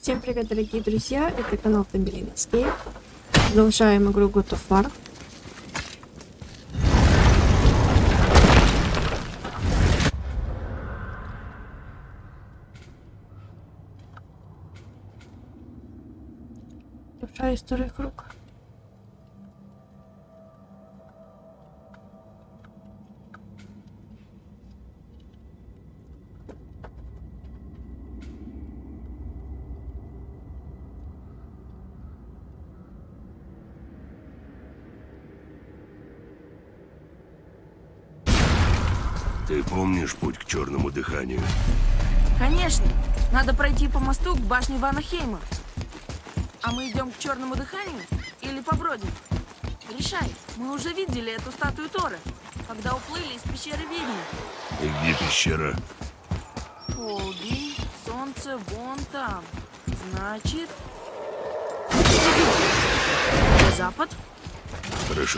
Всем привет, дорогие друзья, это канал Тамбелина Скейп. Продолжаем игру God of War. Душа из вторых рук. Ты помнишь путь к черному дыханию? Конечно. Надо пройти по мосту к башне Ванахейма. А мы идем к черному дыханию или побродим? Решай. Мы уже видели эту статую Торы, когда уплыли из пещеры ведьмы. И где пещера? Полдень, солнце вон там. Значит... Запад? Хорошо.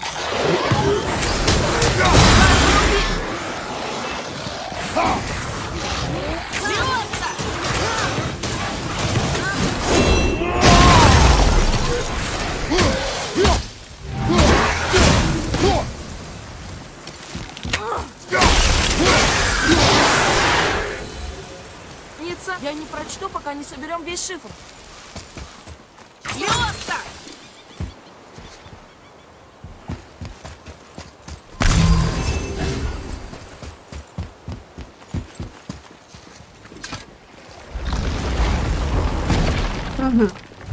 Ницца, я не прочту, пока не соберем весь шифр. Лёста! Угу.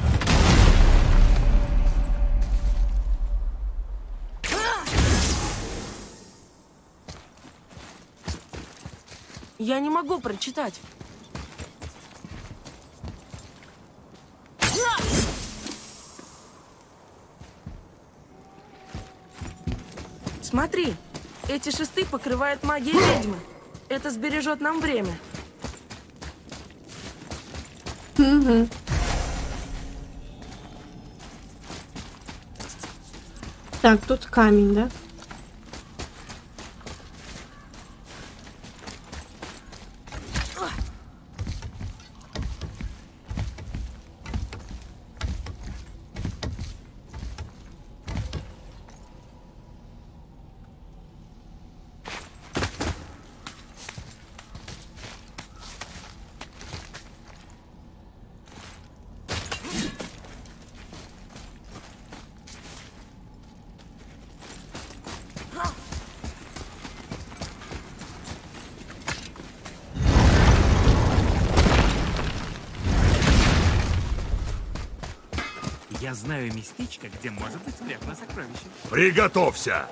Я не могу прочитать. Смотри, эти шесты покрывают магией ведьмы. Это сбережет нам время. Угу. Так, тут камень, да? Я знаю местечко, где может быть спрятано сокровище. Приготовься!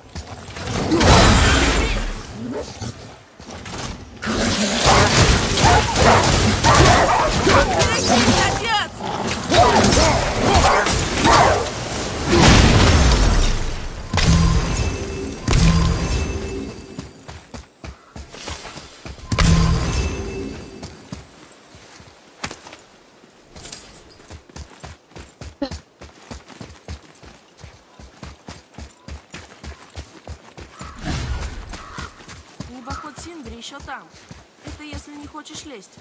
Небоход Синдри еще там. Это если не хочешь лезть.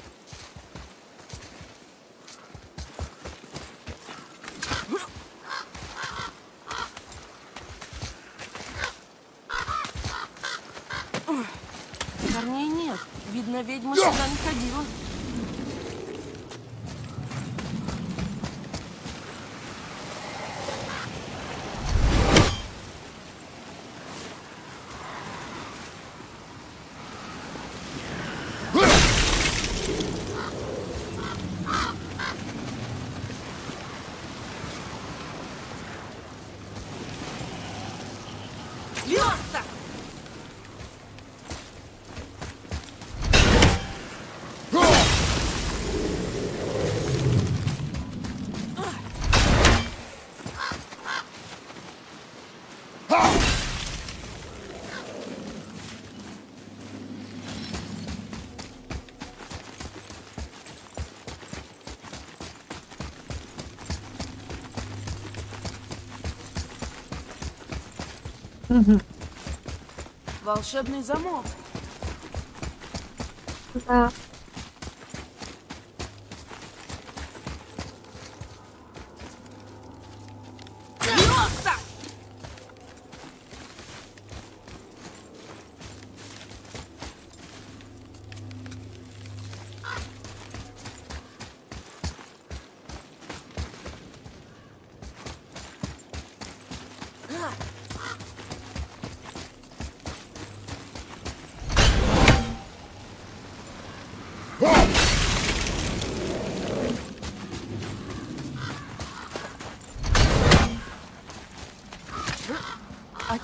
Корней нет. Видно, ведьма сюда не ходила. Лёста! Угу. Волшебный замок. Да.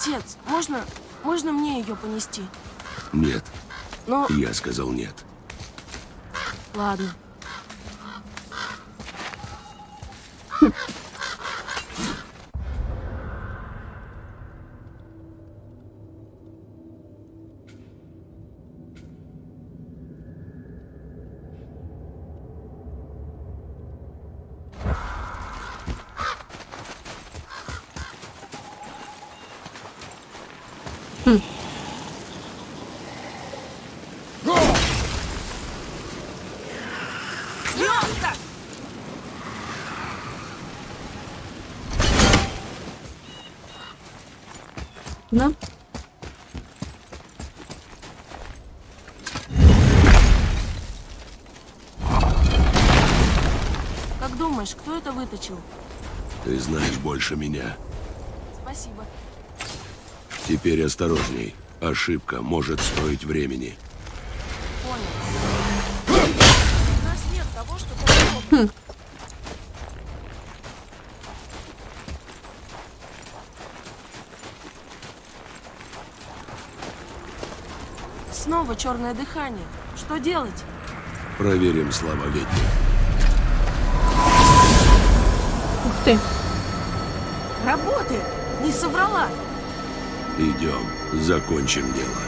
Отец, можно мне ее понести? Нет. Но, Я сказал нет. ладно. Ёпта! Да? Как думаешь, кто это выточил? Ты знаешь больше меня. Спасибо. Теперь осторожней. Ошибка может стоить времени. Понял. У нас нет того, что подобное. Снова черное дыхание. Что делать? Проверим слова ведьмы. Ух ты. Работает! Не соврала! Идем, закончим дело.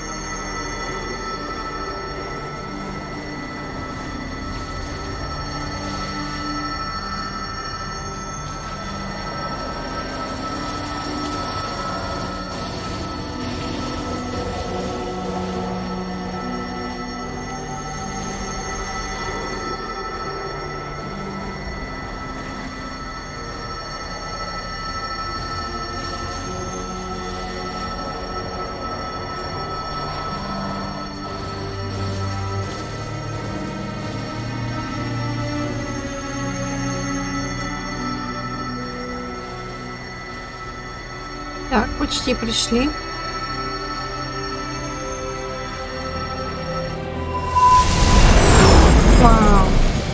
Так, почти пришли. Вау.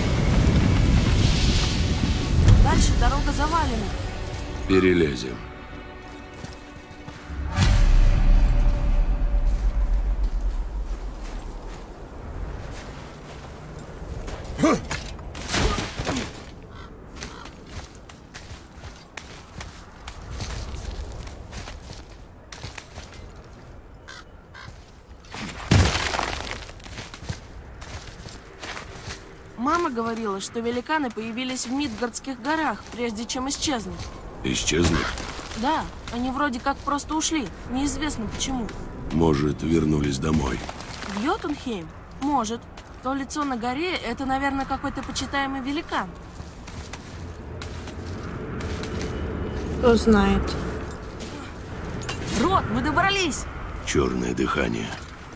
Дальше дорога завалена. Перелезем. Мама говорила, что великаны появились в Мидгардских горах, прежде чем исчезнуть. Исчезнут? Да, они вроде как просто ушли. Неизвестно почему. Может, вернулись домой. В Йотунхейм? Может. То лицо на горе — это, наверное, какой-то почитаемый великан. Кто знает. Рот, мы добрались! Черное дыхание.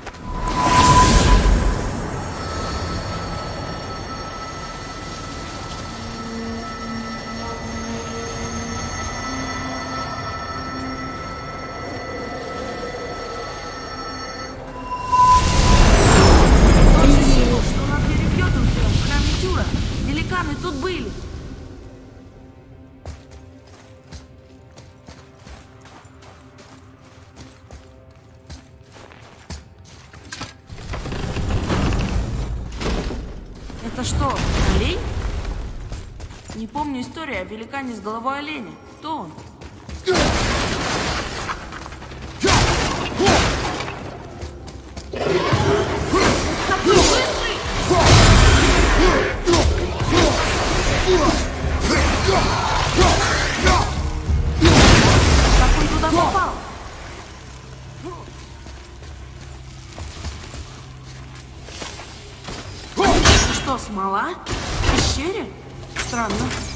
Что на двери в Йотунхейм, в храме Тюра. Великаны тут были. Это что, олень? Не помню историю о великане с головой оленя. Кто он? Какой быстрый! Как он туда попал? Это что, смола? В пещере? Странно.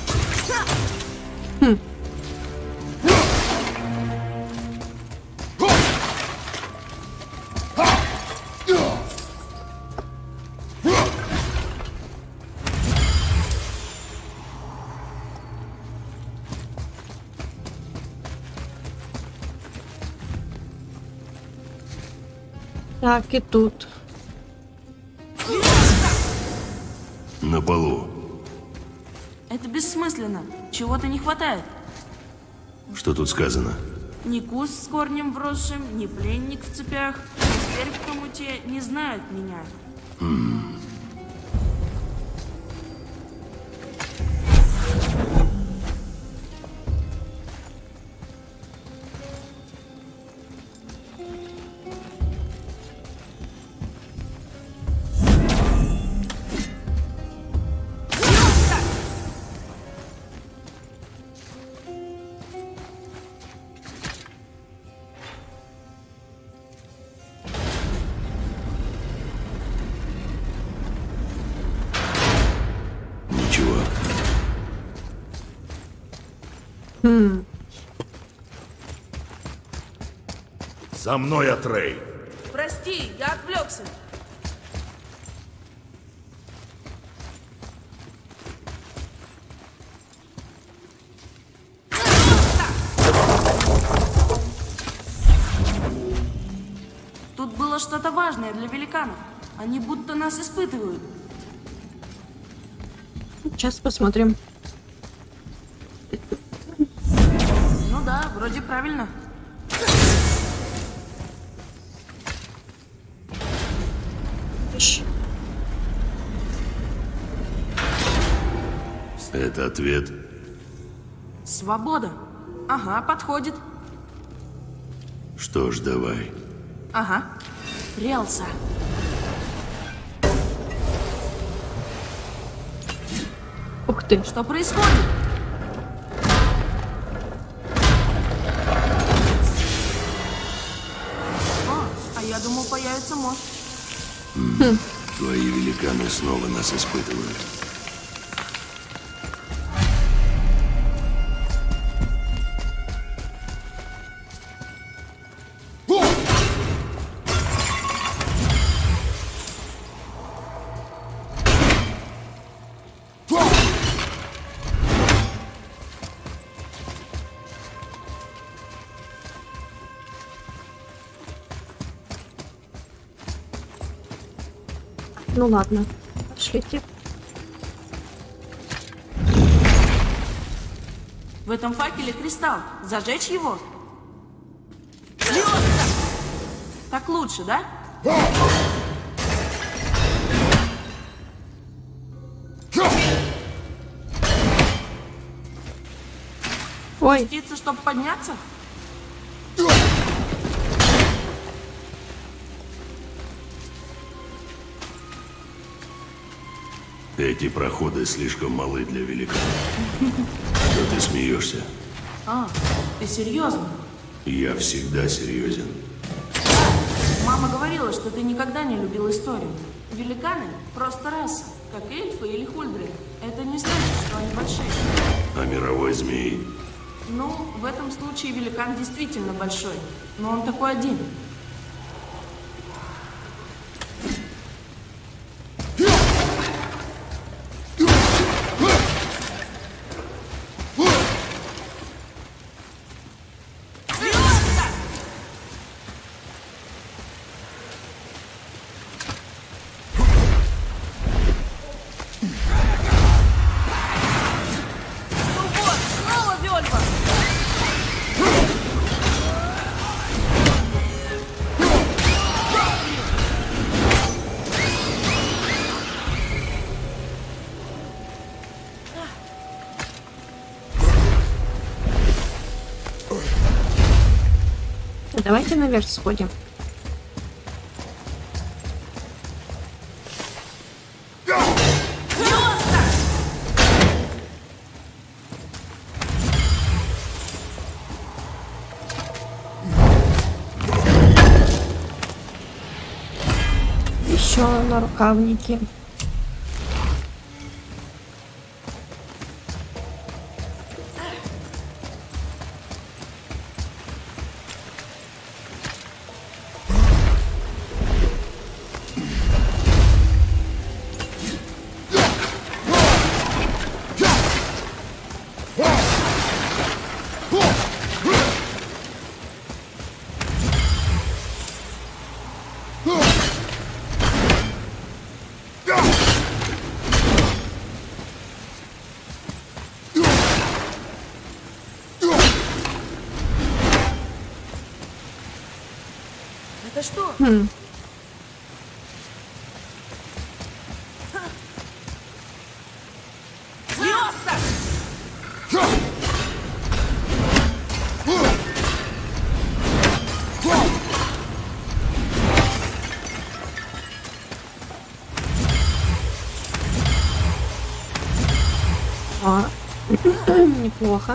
Так, и тут. На полу. Это бессмысленно. Чего-то не хватает. Что тут сказано? Ни куст с корнем вросшим, ни пленник в цепях, ни зверь в хомуте не знают меня. Ничего. За мной, Атрей! Прости, я отвлекся. Тут было что-то важное для великанов. Они будто нас испытывают. Сейчас посмотрим. Ну да, вроде правильно. Ш. Это ответ. Свобода. Ага, подходит. Что ж, давай. Ага. Релса. Ух ты. Что происходит? О, а я думал, появится мост. Твои великаны снова нас испытывают. Ну ладно. Пошлите. В этом факеле кристалл. Зажечь его? Лёшка! Так лучше, да? Ой, Спуститься, чтобы подняться? Эти проходы слишком малы для великанов. Что ты смеешься? А, ты серьезно? Я всегда серьезен. Мама говорила, что ты никогда не любил историю. Великаны — просто раса, как эльфы или хульдры. Это не значит, что они большие. А мировой змей? Ну, в этом случае великан действительно большой, но он такой один. Ну вот, снова Вельва! давайте наверх сходим. Еще на рукавнике. Это что? Лёста! А, неплохо.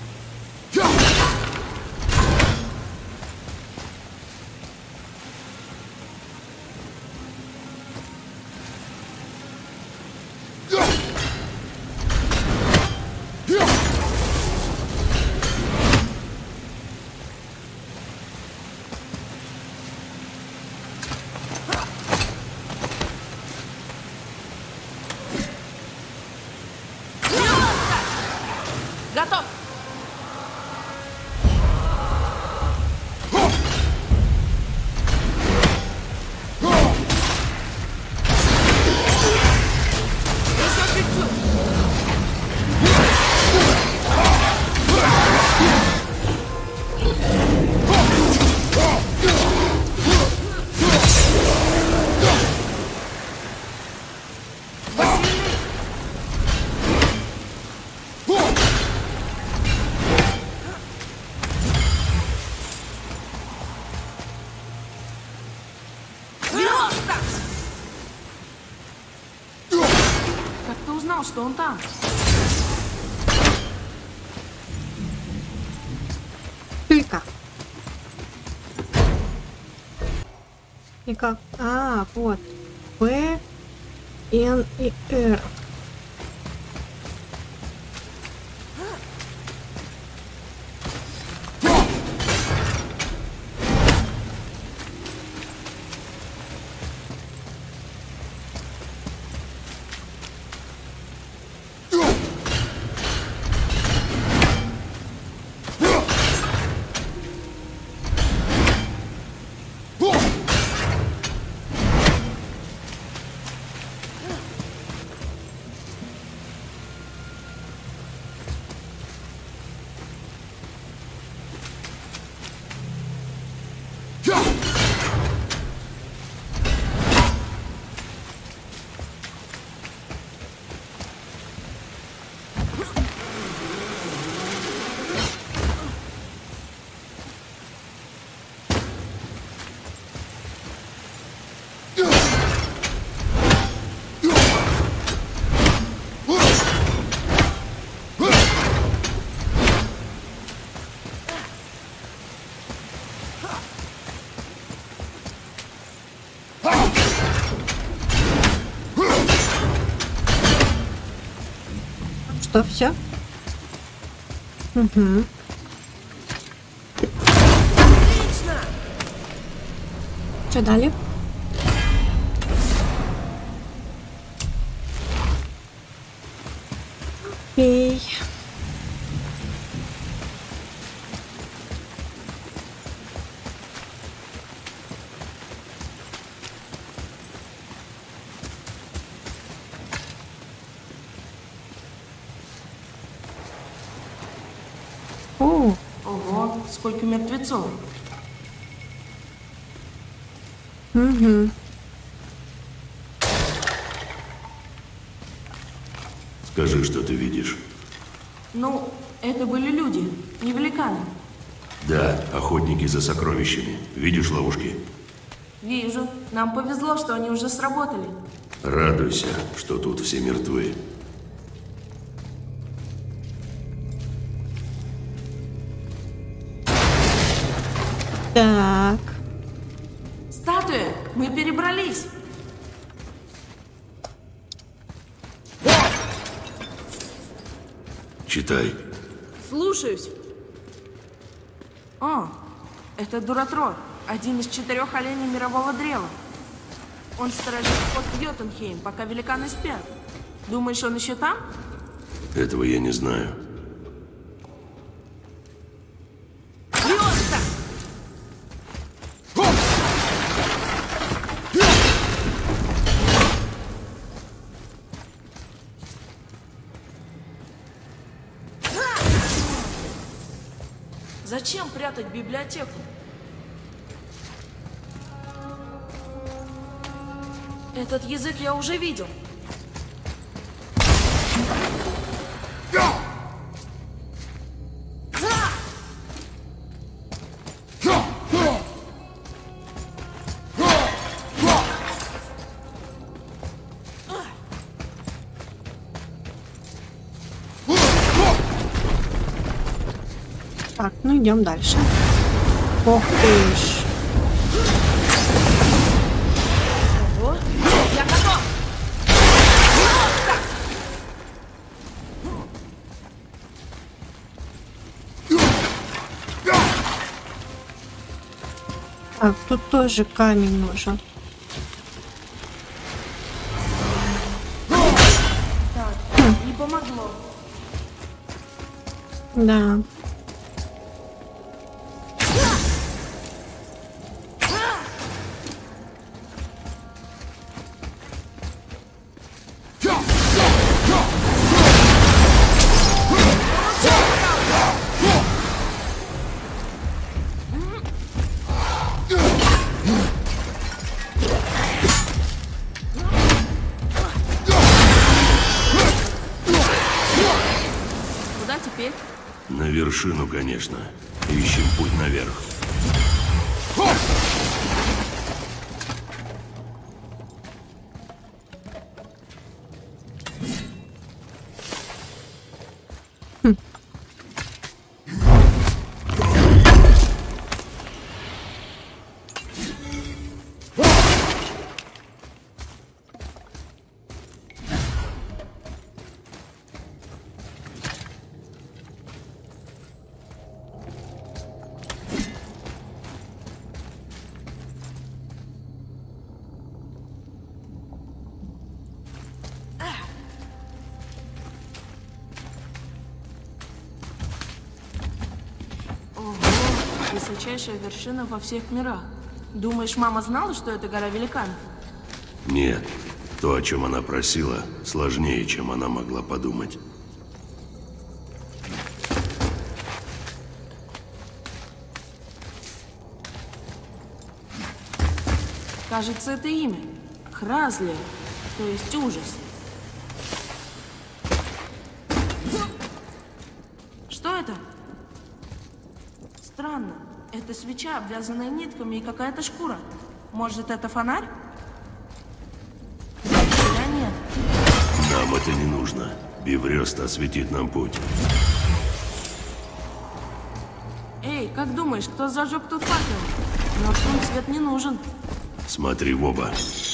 Готов! Еще чуть-чуть! Лёста! Как ты узнал, что он там? Только. И как? А, вот. П, Н и Р. Что, все? Угу. Отлично! Что дали? Окей. О, Ого, сколько мертвецов. угу. Скажи, что ты видишь. Ну, это были люди, не великаны. Да, охотники за сокровищами. Видишь ловушки? Вижу. Нам повезло, что они уже сработали. Радуйся, что тут все мертвы. Так. Статуя, мы перебрались. Читай. Слушаюсь. О, это Дуратрор, один из 4 оленей мирового древа. Он сторожит вход в Йотунхейм, пока великаны спят. Думаешь, он еще там? Этого я не знаю. Лёста! Зачем прятать библиотеку? Этот язык я уже видел. Так, ну идем дальше. Ох ты ж. Ого, я готов! Так, тут тоже камень нужен. Так, не помогло. Да. Куда теперь? На вершину, конечно. Ищем путь наверх. Ого, высочайшая вершина во всех мирах. Думаешь, мама знала, что это гора великанов? Нет. То, о чем она просила, сложнее, чем она могла подумать. Кажется, это имя. Хразлия, то есть ужас. Что это? Странно. Это свеча, обвязанная нитками и какая-то шкура. Может, это фонарь? Или нет? Нам это не нужно. Биврёст осветит нам путь. Эй, как думаешь, кто зажег тут факел? Мертвым свет не нужен. Смотри в оба.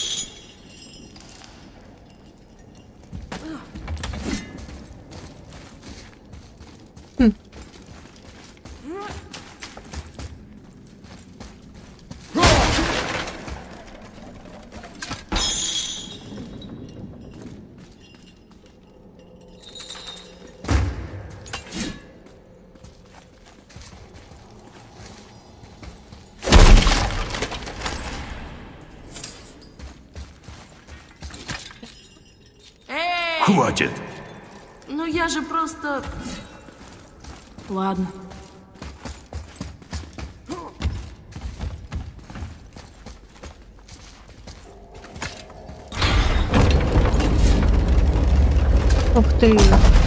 Хватит! Ну я же просто... Ладно. Ух ты.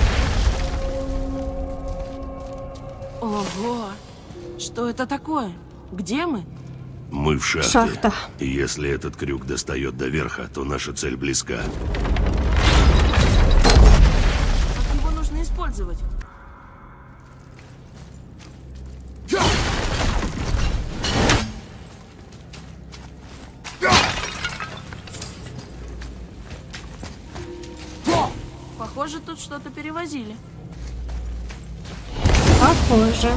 Ого! Что это такое? Где мы? Мы в шахте. Шахта. И если этот крюк достает до верха, то наша цель близка. Как его нужно использовать? Похоже, тут что-то перевозили. Похоже.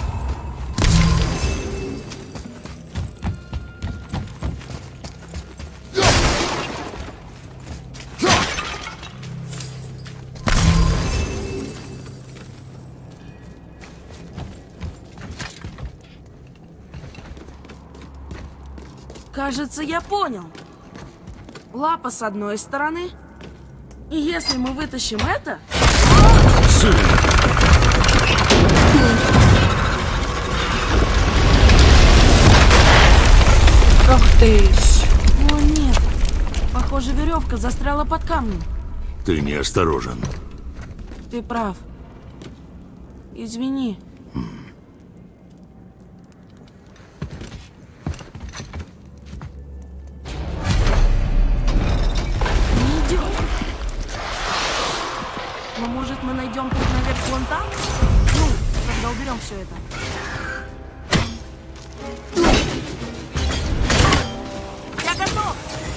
Кажется, я понял. Лапа с одной стороны. И если мы вытащим это... Ох ты ж. О, нет. Похоже, Похоже, веревка застряла под камнем. Ты неосторожен. Ты прав. Извини. Не идет. Но может мы найдем путь наверх вон там? Ну, когда уберем все это. Я готов!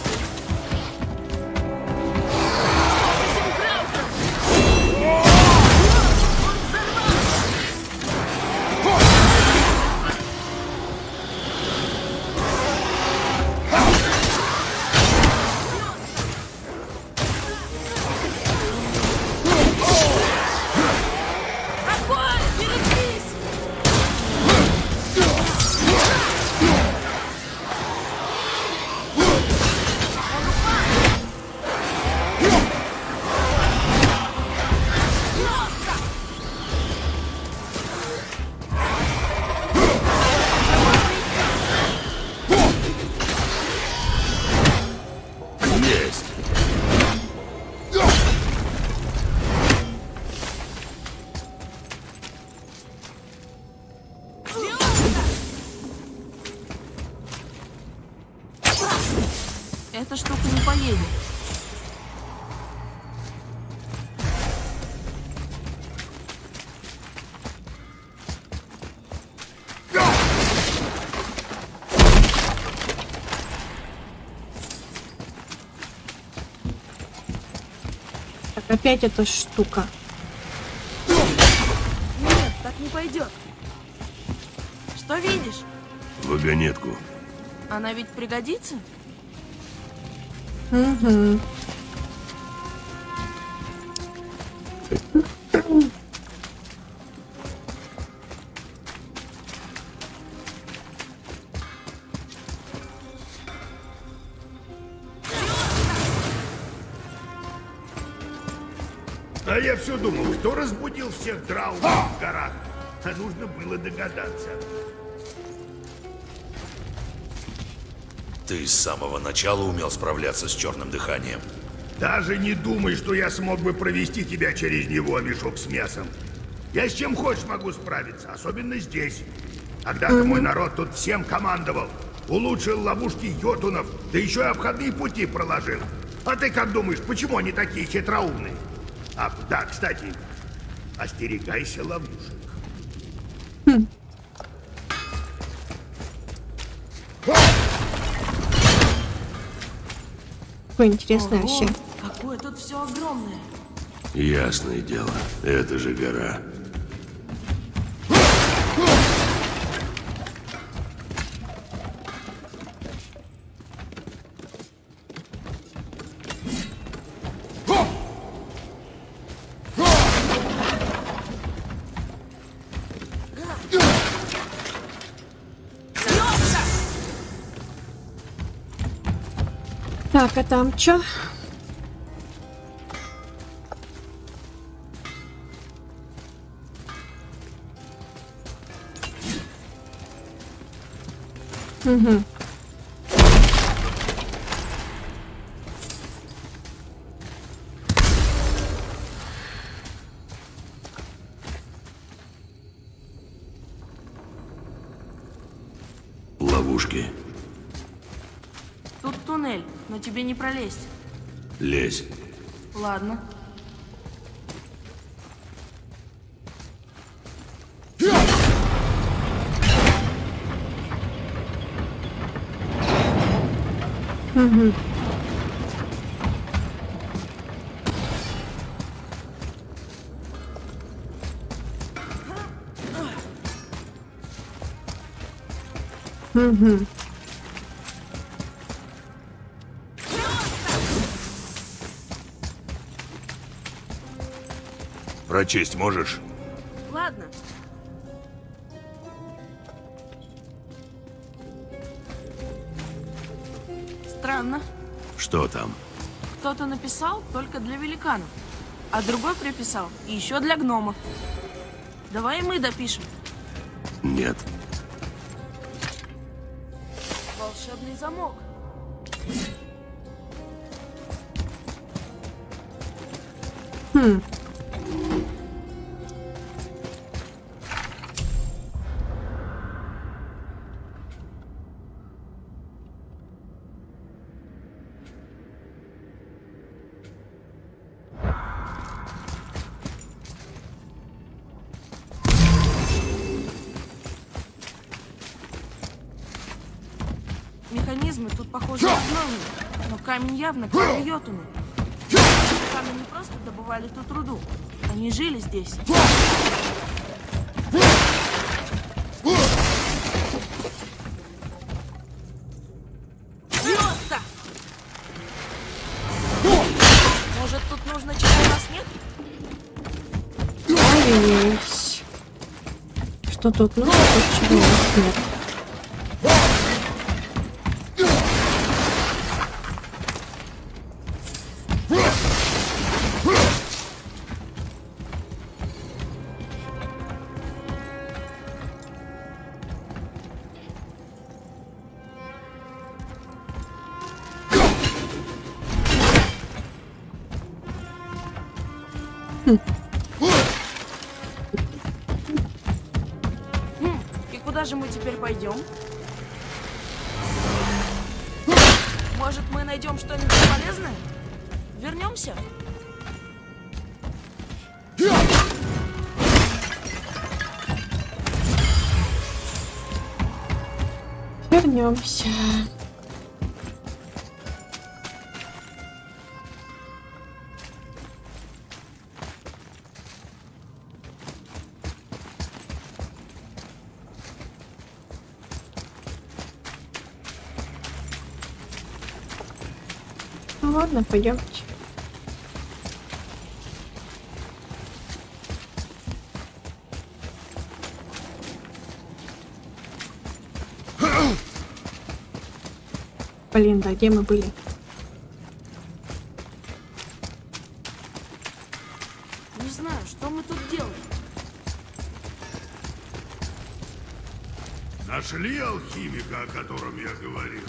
Эта штука не поедет. Так, опять эта штука. Нет, так не пойдет. Что видишь? Вагонетку. Она ведь пригодится? Угу. А я все думал, кто разбудил всех драунов в горах? А нужно было догадаться. Ты с самого начала умел справляться с черным дыханием. Даже не думай, что я смог бы провести тебя через него, мешок с мясом. Я с чем хочешь могу справиться, особенно здесь. Когда-то мой народ тут всем командовал. Улучшил ловушки йотунов, да еще и обходные пути проложил. А ты как думаешь, почему они такие хитроумные? А, да, кстати, остерегайся ловушек. Какое интересное Ого, вообще. какое тут все огромное. Ясное дело, это же гора. Так, а там чё? Угу. Ловушки. Тут туннель, но тебе не пролезть. Лезь. Ладно. Угу. Угу. Прочесть можешь? Ладно. Странно. Что там? Кто-то написал только для великанов, а другой приписал еще для гномов. Давай и мы допишем. Нет. Волшебный замок. Механизмы тут похожи на основные, но камень явно как йотуны. Камни не просто добывали тут руду, они жили здесь. Просто! Может, тут нужно чего у нас нет? Ой-ой-ой. Что тут нужно, тут чего у нас нет. И куда же мы теперь пойдем? Может, мы найдем что-нибудь полезное? Вернемся? Вернемся. Ну ладно, пойдемте. Блин, да, где мы были? Не знаю, что мы тут делаем. Нашли алхимика, о котором я говорил?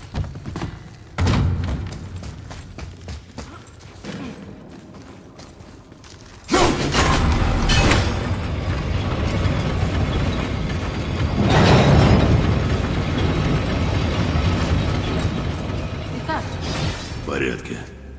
Итак, В порядке.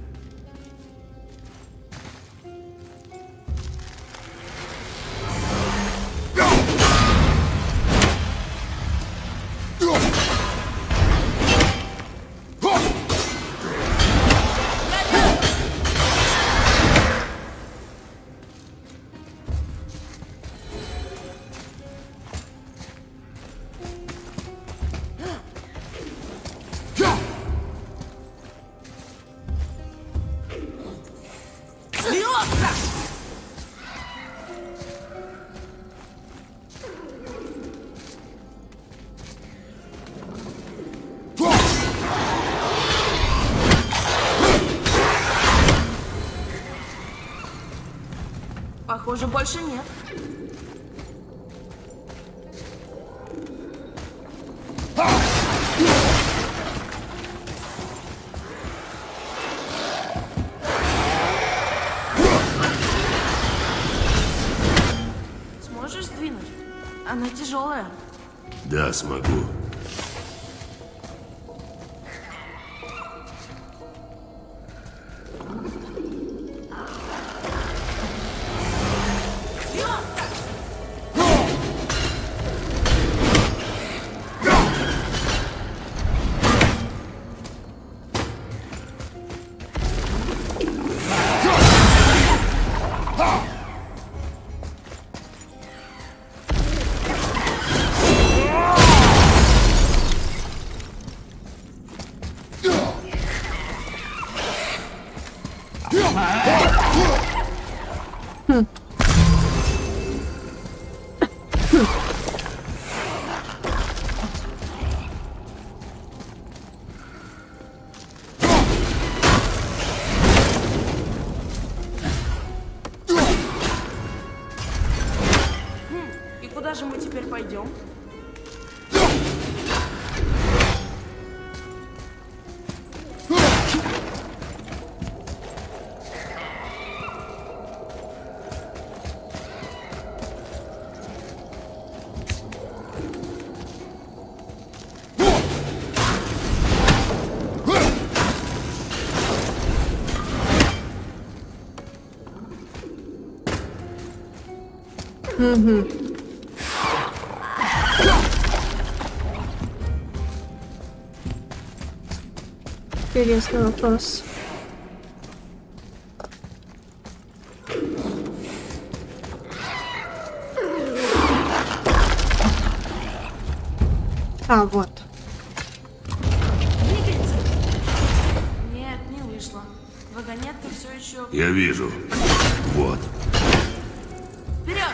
похоже, больше нет. Сможешь сдвинуть? Она тяжелая. Да, смогу. И куда же мы теперь пойдем? Угу. Интересный вопрос. А, вот. Двигается? Нет, не вышло. Вагонетка все еще... Я вижу. Вот. Вперед!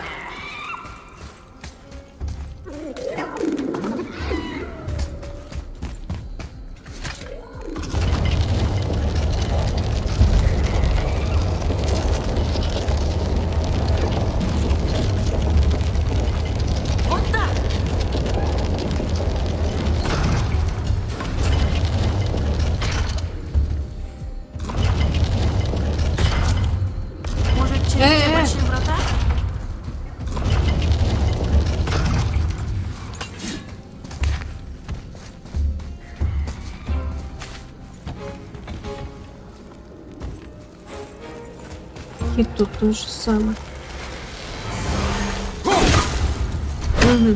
Вот так! Может, через те большие врата? И тут то же самое. Угу.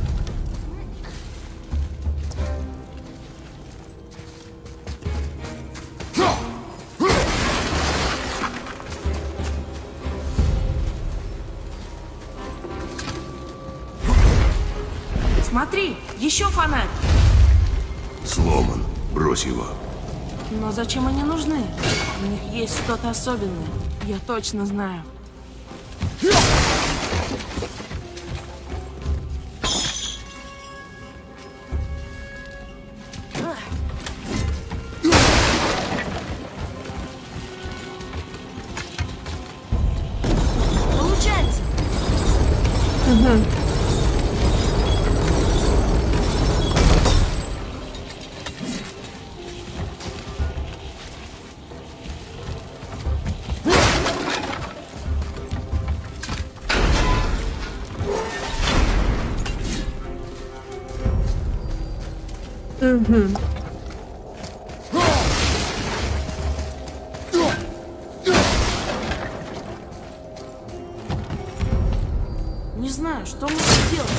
Смотри, еще фонарь. Сломан. Брось его. Но зачем они нужны? У них есть что-то особенное. Я точно знаю. Получается. Угу. Угу. Не знаю, что нужно делать.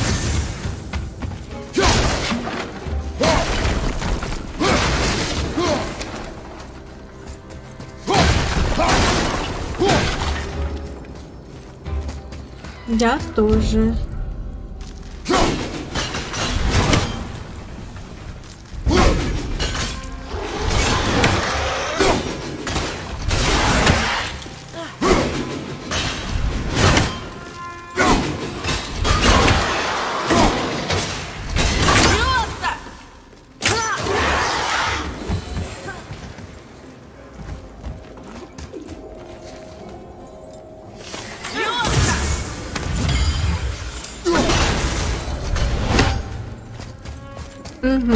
Я тоже. Угу.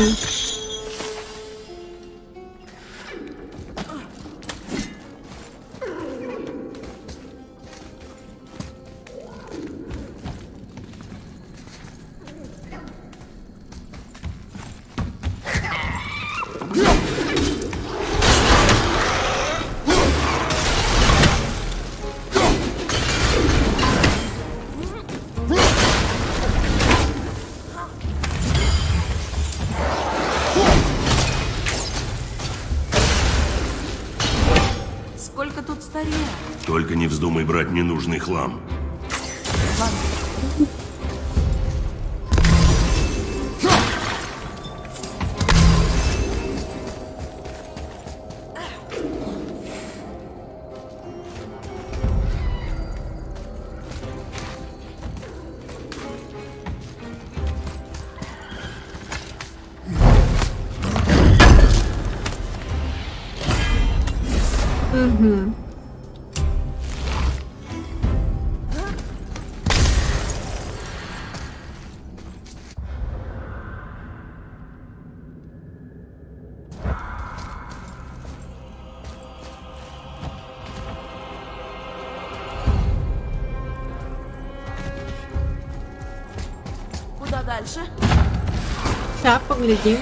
Сколько тут старья? Только не вздумай брать ненужный хлам. Ладно. Угу. Куда дальше? Сейчас поглядим.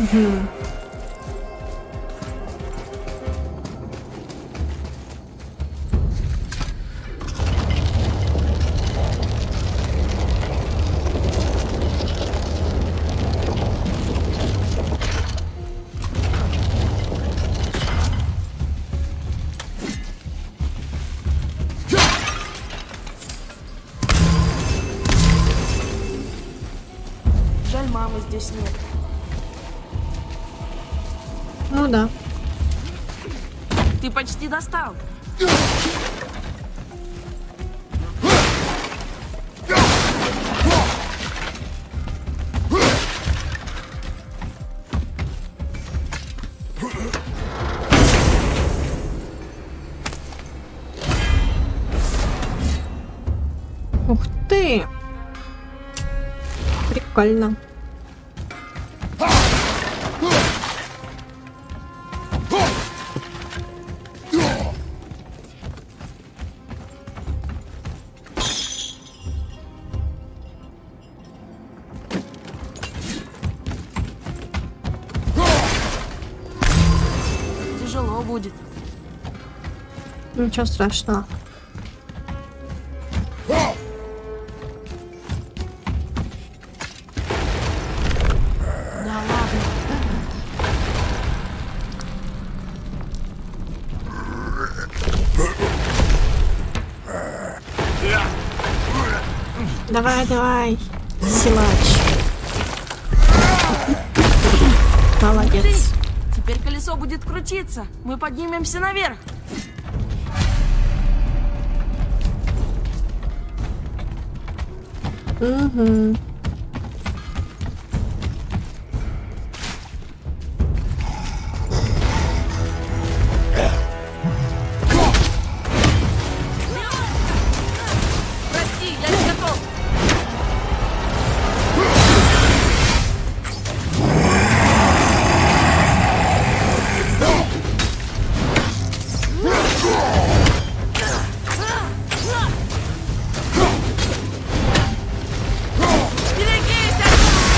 Жаль, мамы здесь нет. Ну да. Ты почти достал. Ух ты! Прикольно. Тяжело будет. Ничего страшного. Да ладно. Давай, давай. Силач. Молодец. Теперь колесо будет крутиться. Мы поднимемся наверх. Угу. Прости, я не готов. Берегись!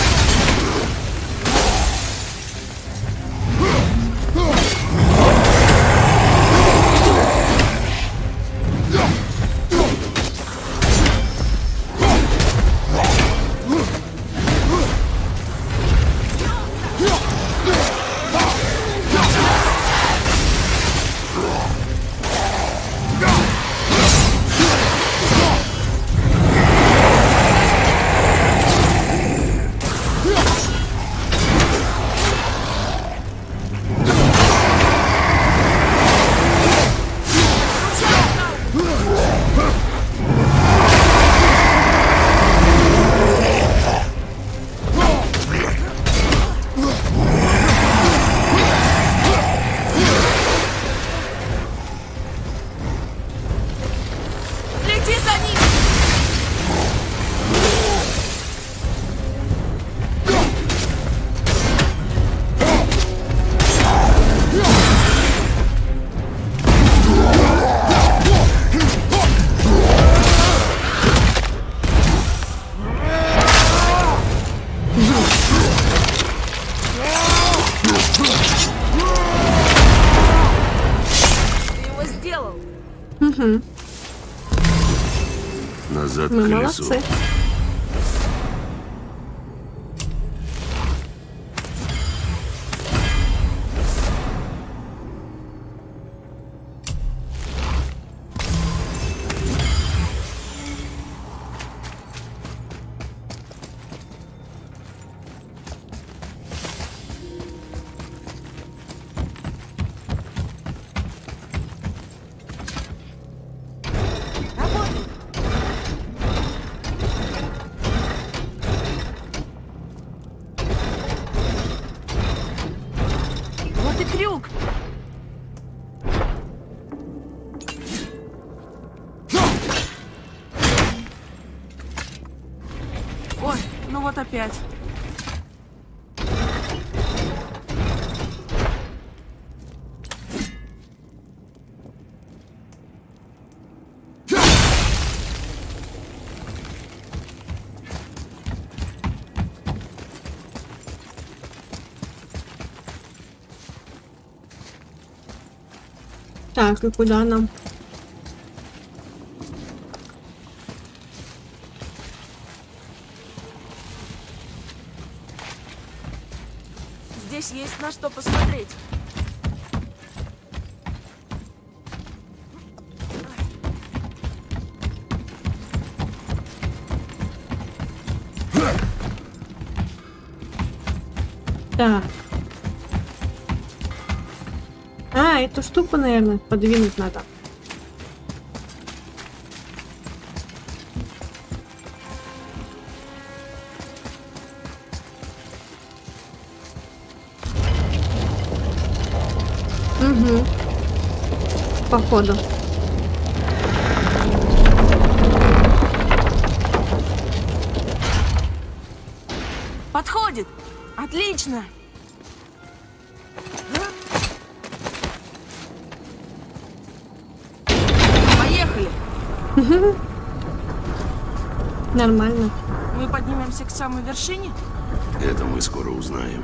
Лети за ним! Ты его сделал. Угу. Назад Мы к колесу. молодцы. Работай. Вот и крюк. Ой, ну вот опять. Так, и куда нам? Здесь есть на что посмотреть. Так. А, эту штуку, наверное, подвинуть надо. Угу. Походу. Подходит. Отлично. Поехали. Нормально. Мы поднимемся к самой вершине? Это мы скоро узнаем.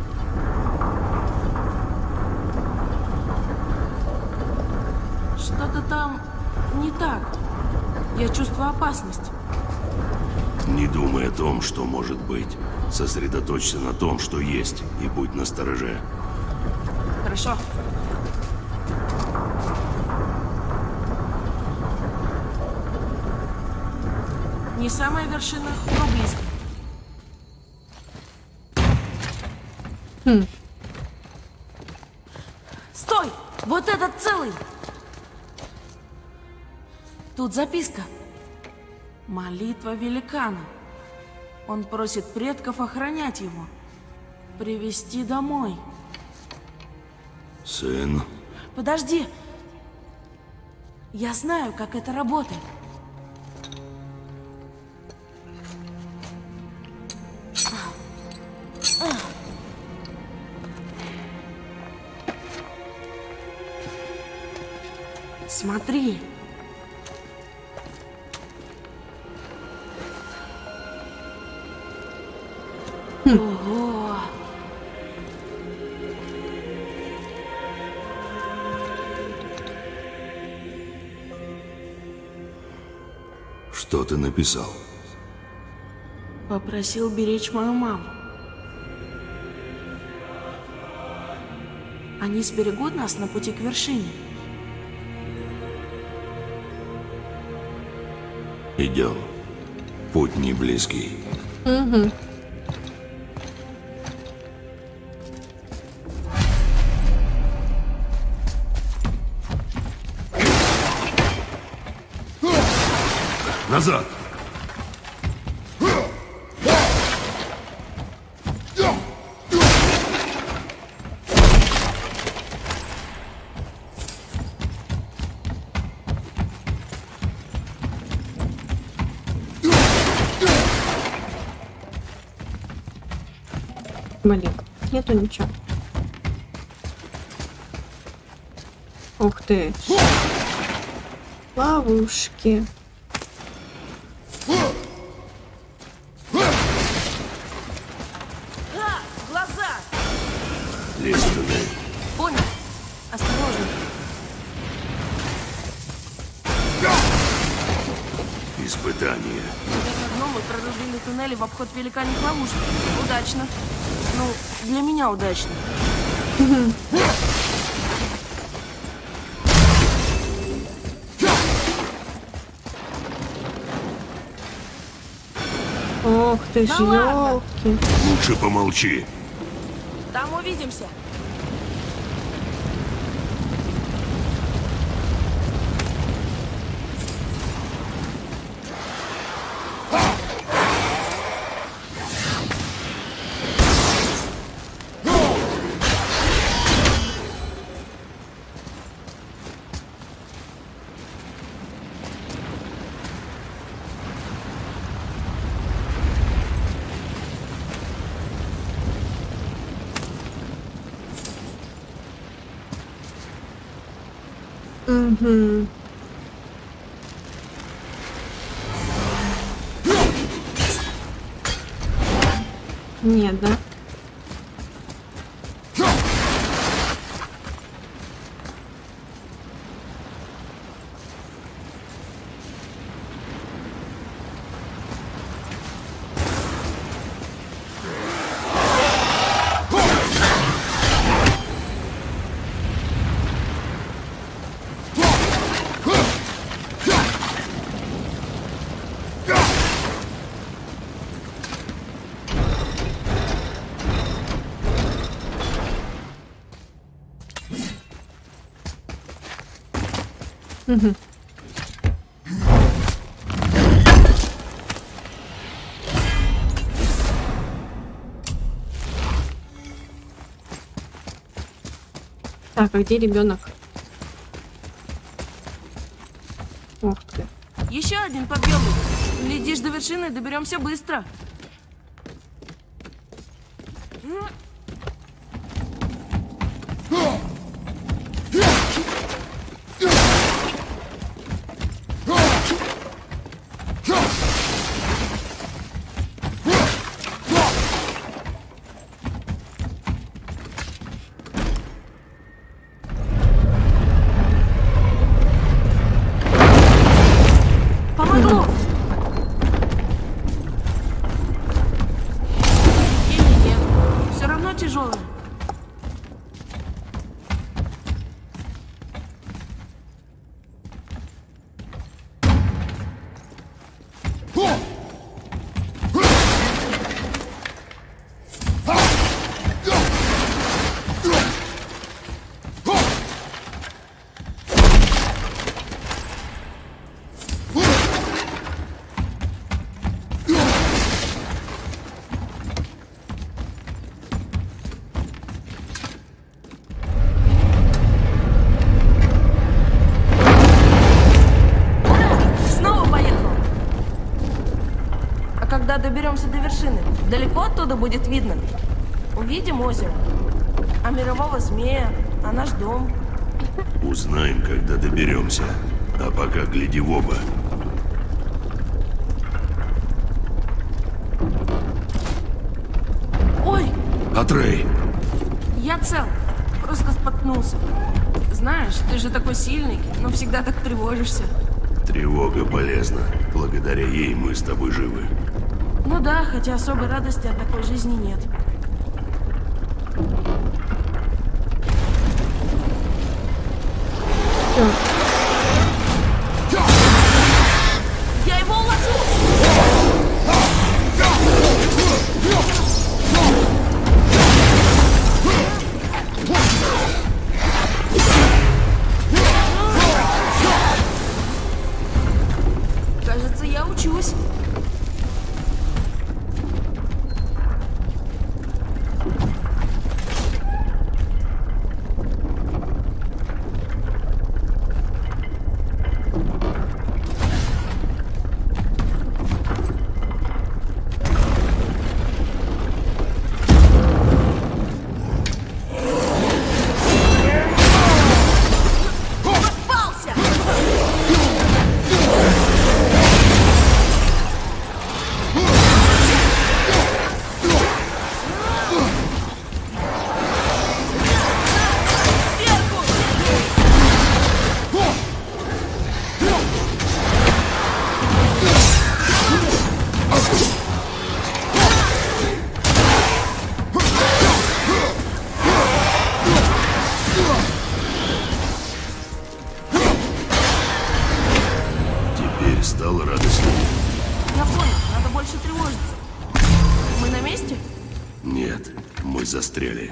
Что-то там не так. Я чувствую опасность. Не думай о том, что может быть. Сосредоточься на том, что есть, и будь настороже. Хорошо. Не самая вершина, но близко. Стой! Вот этот целый! Тут записка. Молитва великана. Он просит предков охранять его. Привести домой. Сын, Подожди. Я знаю, как это работает. Смотри. Ого. что ты написал? Попросил беречь мою маму. Они сберегут нас на пути к вершине. Идем. Путь не близкий. Угу. Назад! Блин, нету ничего. Ух ты. Ловушки. Глаза! Лезь в туннель. Понял. Осторожно. Испытание. Наверное, гномы прорубили туннели в обход великаньих ловушек. Удачно. Ну, для меня удачно. Ох ты ж, Да ладно. ёлки. Лучше помолчи. Там увидимся. Угу. Нет, да? Так, а где ребенок? Ух ты. Еще один подъем. Глядишь, до вершины доберемся быстро. Помогло! Нет, все равно тяжелое. Снова поехал. А когда доберемся до вершины, далеко оттуда будет видно. Увидим озеро. А мирового змея, а наш дом. Узнаем, когда доберемся. А пока гляди в оба. Ой, Атрей! я цел. Просто споткнулся. Знаешь, ты же такой сильный, но всегда так тревожишься. Тревога полезна. Благодаря ей мы с тобой живы. Ну да, хотя особой радости от такой жизни нет. Всё. Я его уложу! Кажется, я учусь. Попался! Сверху! Теперь стало радостно. Я понял, надо больше тревожиться. Мы на месте? Нет, мы застряли.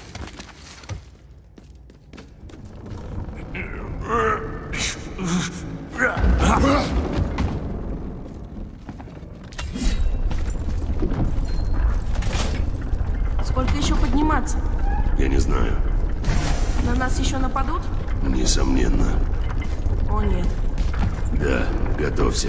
Сколько еще подниматься? Я не знаю. На нас еще нападут? Несомненно. О нет. Да, готовься.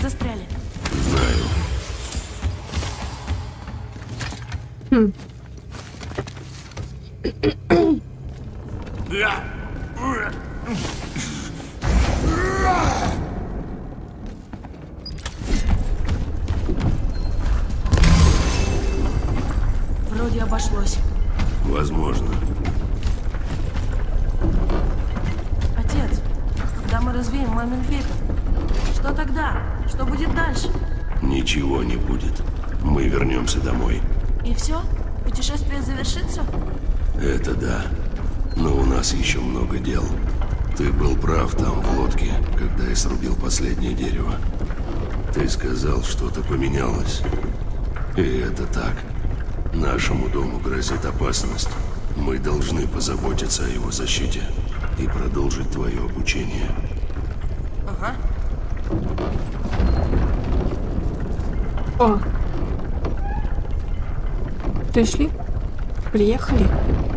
застряли. Знаю. Вроде обошлось. Возможно. Отец, когда мы развеем мамин веко, что тогда? Что будет дальше? Ничего не будет. Мы вернемся домой. И все? Путешествие завершится? Это да. Но у нас еще много дел. Ты был прав там, в лодке, когда я срубил последнее дерево. Ты сказал, что-то поменялось. И это так. Нашему дому грозит опасность. Мы должны позаботиться о его защите и продолжить твое обучение. Ага. О. Пришли? Приехали?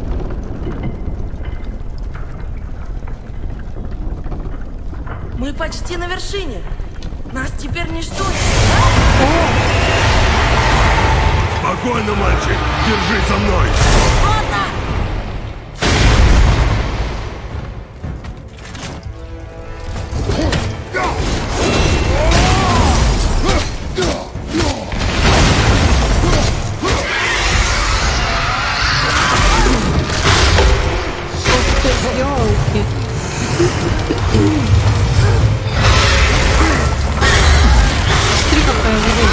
Мы почти на вершине. Нас теперь ничто. Спокойно, мальчик! Держись за мной! Ладно! Ёлки. Смотри, какая вода.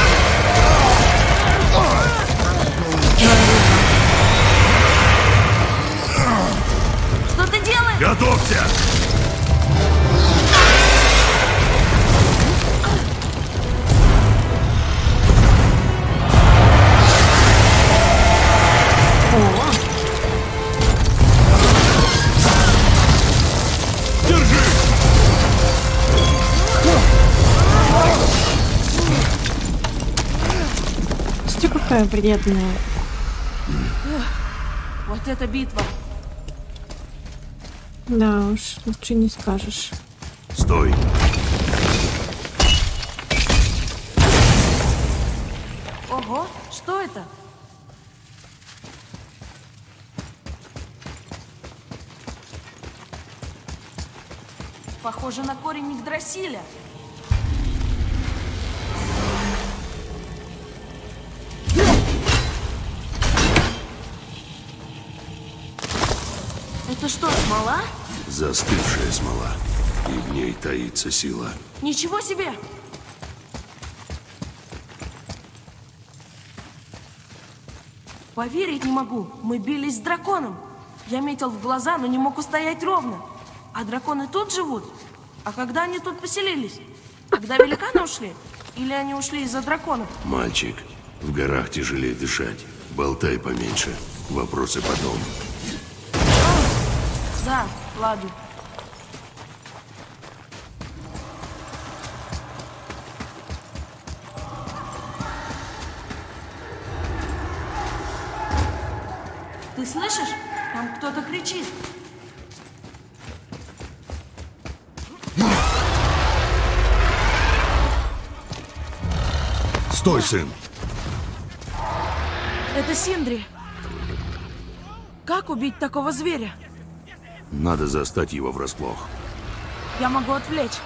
Что ты делаешь? Готовься! Смотри, какая вредная. Вот это битва. Да уж, лучше не скажешь. Стой! Ого, что это? Похоже на корень Игдрасиля. Это что, смола? Застывшая смола. И в ней таится сила. Ничего себе! Поверить не могу. Мы бились с драконом. Я метил в глаза, но не мог устоять ровно. А драконы тут живут? А когда они тут поселились? Когда великаны ушли? Или они ушли из-за драконов? Мальчик, в горах тяжелее дышать. Болтай поменьше. Вопросы потом. Да, ладно. Ты слышишь? Там кто-то кричит. Стой, сын! Это Синдри. Как убить такого зверя? Надо застать его врасплох. Я могу отвлечь.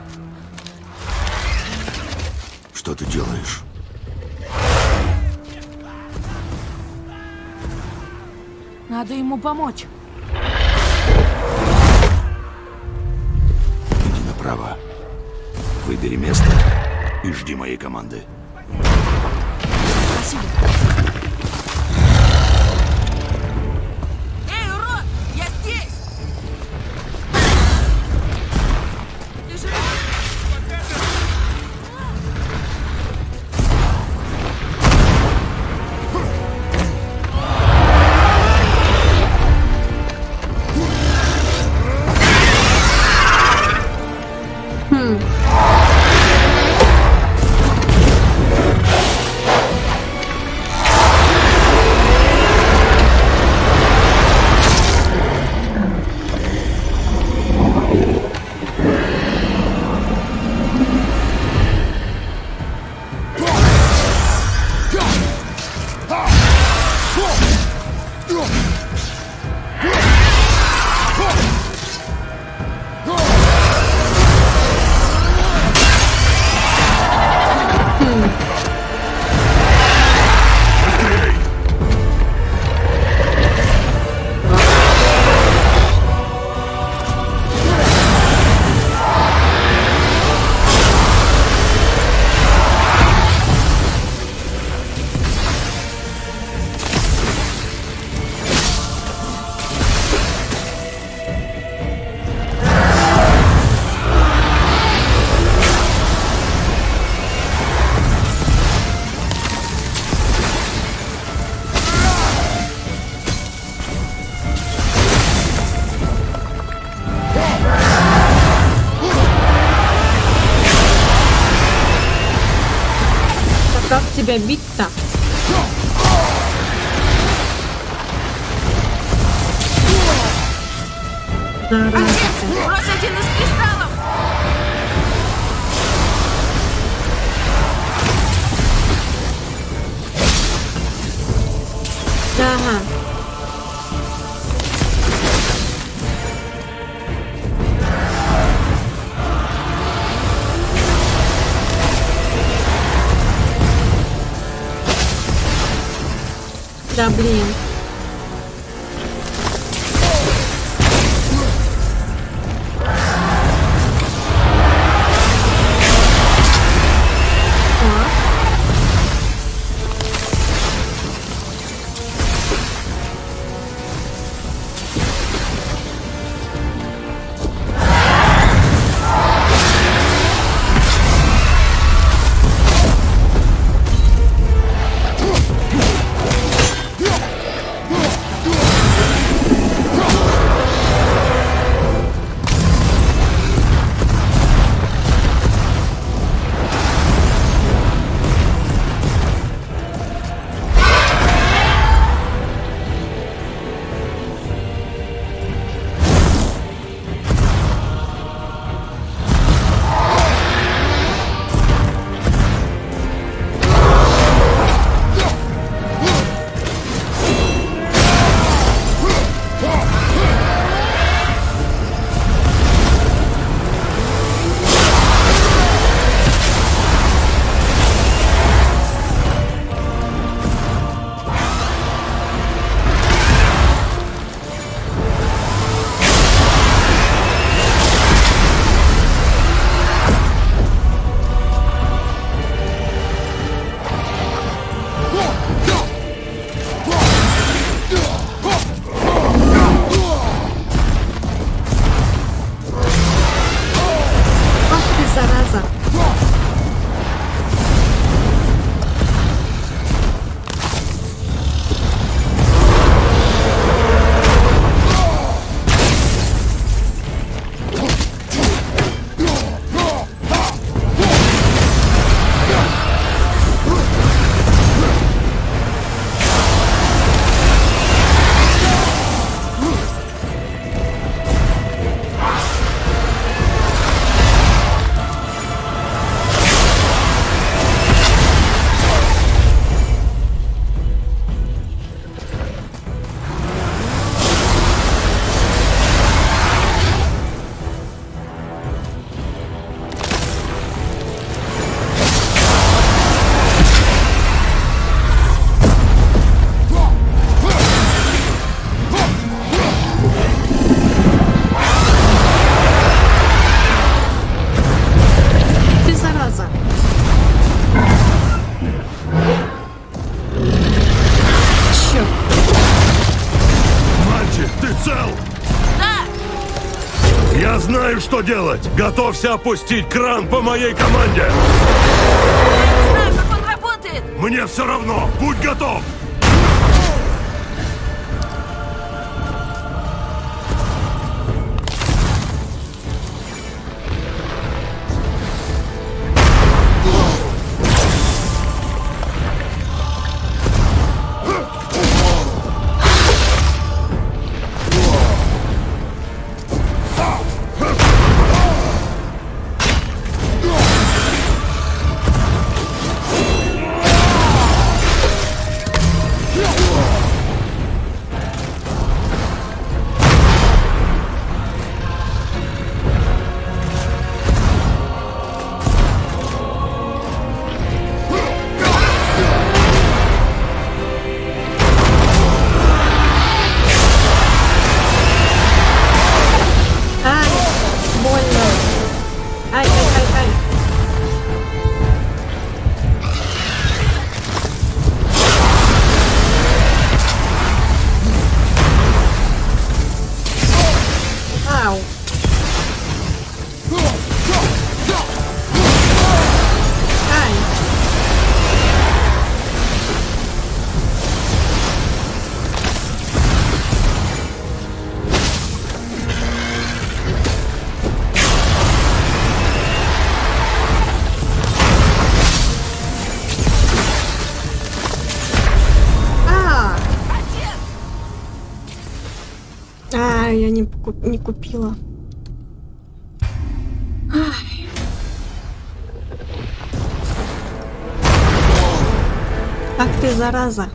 Что ты делаешь? Надо ему помочь. Иди направо. Выбери место и жди моей команды. Спасибо. Эй, урод! Я здесь! Ты живой? Как тебя бить-то? Отец, брось один из кристаллов! Ага. Да, блин. Я знаю, что делать. Готовься опустить кран по моей команде. Я не знаю, как он работает. Мне все равно. Будь готов. знаю, я не купила. Ай. Ах ты, зараза.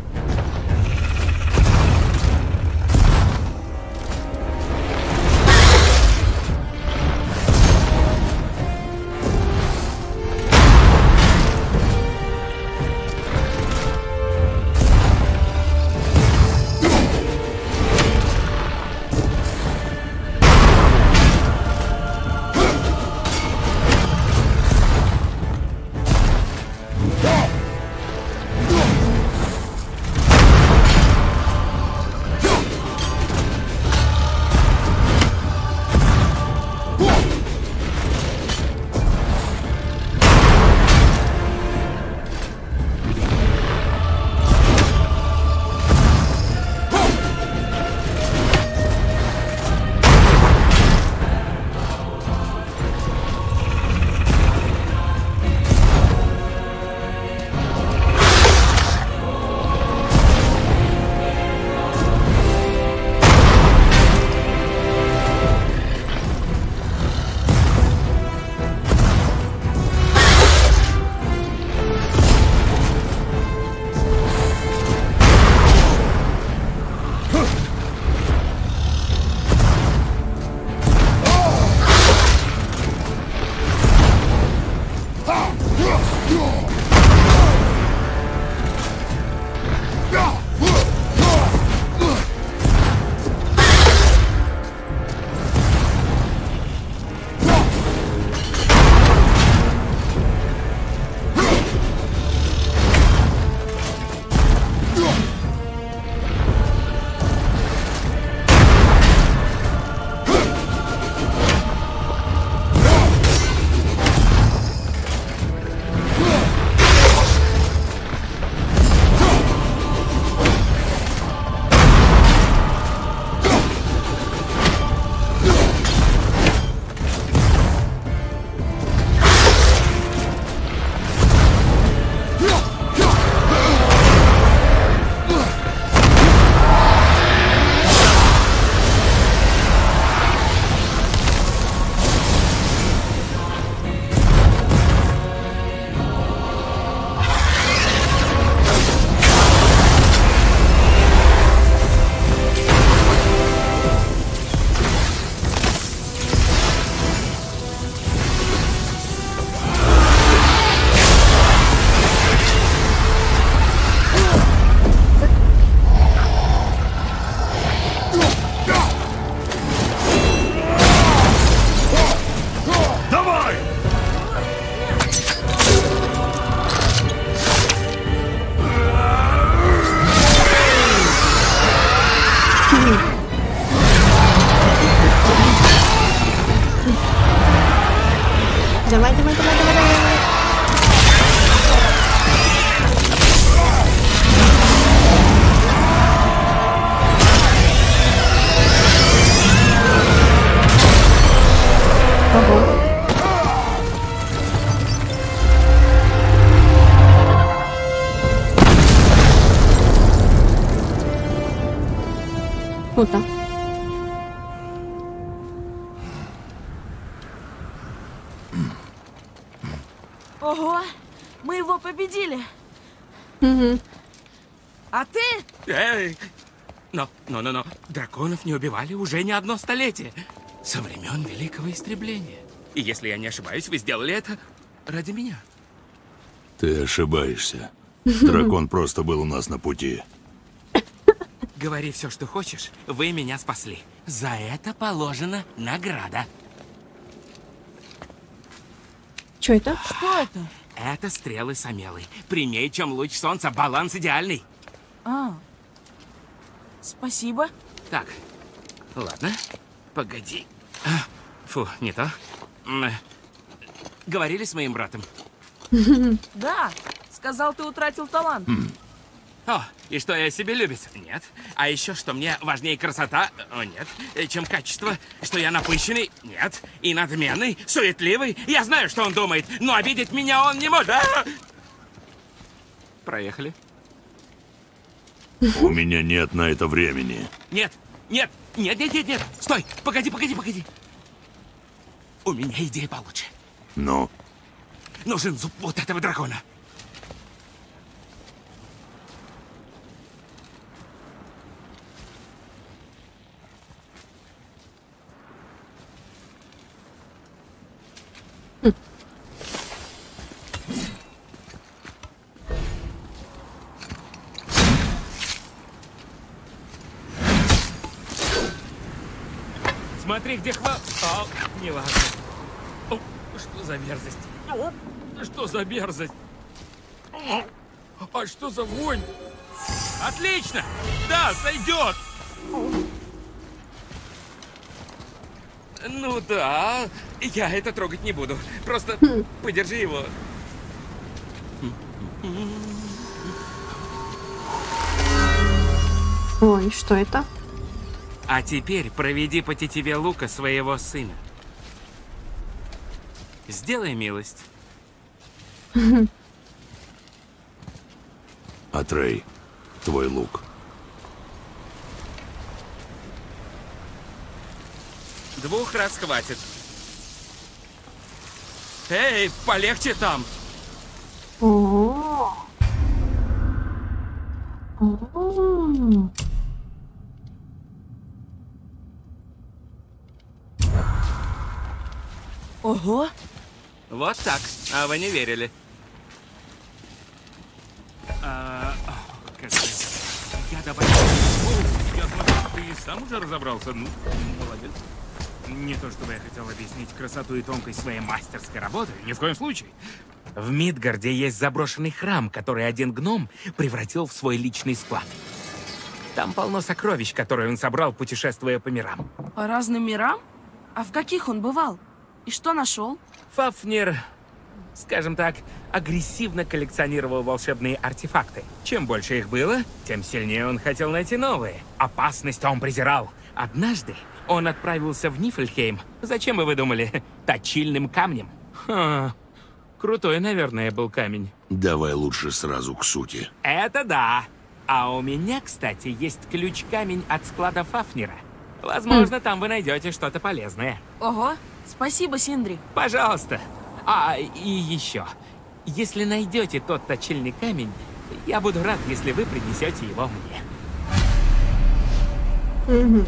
Давай, давай, давай, давай, давай. Ого. Круто. Ого, мы его победили. Угу. А ты? Эй! Но, драконов не убивали уже не одно столетие. Со времен Великого Истребления. И если я не ошибаюсь, вы сделали это ради меня. Ты ошибаешься. Дракон просто был у нас на пути. Говори все, что хочешь. Вы меня спасли. За это положена награда. Что это? Что это? Это стрелы Самелы. Прямее, чем луч солнца. Баланс идеальный. А, спасибо. Так, ладно. Погоди. Фу, не то. Говорили с моим братом? Да, сказал, ты утратил талант. О, и что я себе любец? Нет. А еще, что мне важнее красота? О, нет. Чем качество? Что я напыщенный? Нет. И надменный? Суетливый? Я знаю, что он думает, но обидеть меня он не может. Проехали. У меня нет на это времени. Нет, Нет, нет, нет, нет, нет. Стой, погоди, погоди, погоди. У меня идея получше. Ну, Нужен зуб вот этого дракона. Смотри, где хвал... О, не важно. О, что за мерзость? О, что за мерзость? О, а что за вонь? Отлично! Да, сойдет! Ну да, я это трогать не буду. Просто подержи его. Ой, что это? А теперь проведи по тетиве лука своего сына. Сделай милость. Атрей, твой лук. Двух раз хватит. Эй, полегче там. О. О. Ого! Вот так. А вы не верили. Я добавил. Я смотрю, ты и сам уже разобрался. Ну, молодец. Не то чтобы я хотел объяснить красоту и тонкость своей мастерской работы. Ни в коем случае. В Мидгарде есть заброшенный храм, который один гном превратил в свой личный склад. Там полно сокровищ, которые он собрал, путешествуя по мирам. По разным мирам? А в каких он бывал? И что нашел? Фафнир, скажем так, агрессивно коллекционировал волшебные артефакты. Чем больше их было, тем сильнее он хотел найти новые. Опасность он презирал. Однажды он отправился в Нифльхейм. Зачем бы вы думали? Точильным камнем. Ха, крутой, наверное, был камень. Давай лучше сразу к сути. Это да. А у меня, кстати, есть ключ-камень от склада Фафнира. Возможно, там вы найдете что-то полезное. Ого! Спасибо, Синдри. Пожалуйста. А, и еще. Если найдете тот точильный камень, я буду рад, если вы принесете его мне. Угу.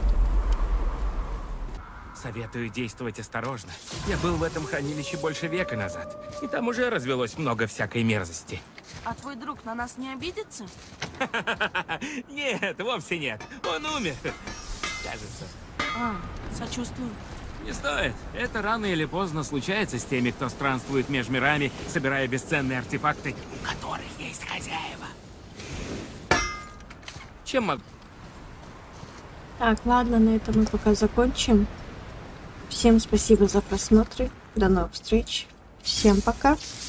Советую действовать осторожно. Я был в этом хранилище больше века назад, и там уже развелось много всякой мерзости. А твой друг на нас не обидится? Нет, вовсе нет. Он умер. Кажется. А, сочувствую. Не стоит. Это рано или поздно случается с теми, кто странствует между мирами, собирая бесценные артефакты, у которых есть хозяева. Чем могу? Так, ладно, на этом мы пока закончим. Всем спасибо за просмотр. До новых встреч. Всем пока.